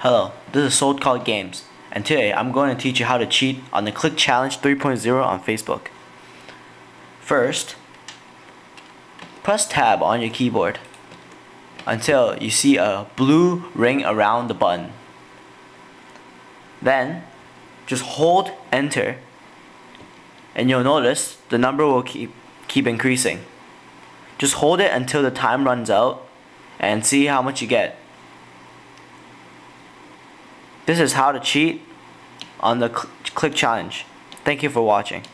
Hello, this is Sold Call Games, and today I'm going to teach you how to cheat on the Click Challenge 3.0 on Facebook. First, press Tab on your keyboard until you see a blue ring around the button. Then, just hold Enter, and you'll notice the number will keep increasing. Just hold it until the time runs out and see how much you get. This is how to cheat on the Click Challenge. Thank you for watching.